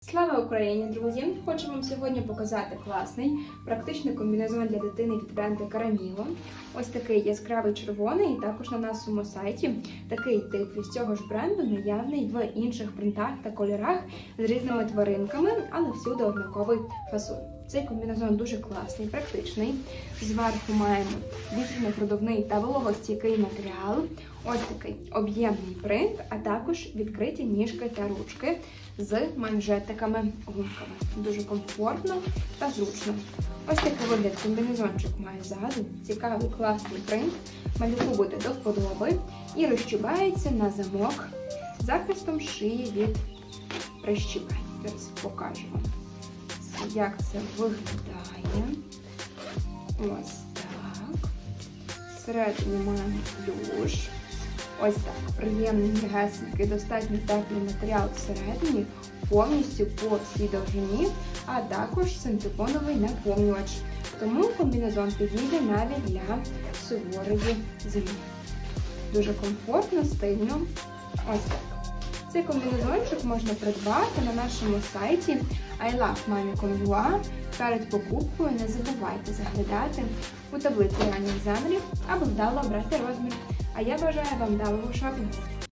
Слава Україні, друзі! Хочу вам сьогодні показати класний, практичний комбінезон для дитини від бренду Caramilo. Ось такий яскравий червоний, і також на нашому сайті такий тип від цього ж бренду наявний в інших принтах та кольорах з різними тваринками, але всюди однаковий фасон. Цей комбінезон дуже класний, практичний. Зверху маємо вітряно-продувний та вологостійкий матеріал. Ось такий об'ємний принт, а також відкриті ніжки та ручки з манжетиками-гумками. Дуже комфортно та зручно. Ось такий вигляд комбінезончик має ззаду. Цікавий, класний принт. Малюку буде до вподоби і розчібається на замок захистом шиї від прищіпань. Зараз покажу вам, як це виглядає. Ось так. Всередині маємо плюш. Ось так. Приємний, м'ягесенький, достатньо теплий матеріал всередині, повністю по всій довжині, а також синтепоновий наповнювач. Тому комбінезон підійде навіть для суворої зими. Дуже комфортно, стильно. Ось так. Цей комбінезончик можна придбати на нашому сайті ilovemami.com.ua. Перед покупкою не забувайте заглядати у таблицю ранніх замірів, аби вдало обрати розмір. А я бажаю вам вдалого шопінгу!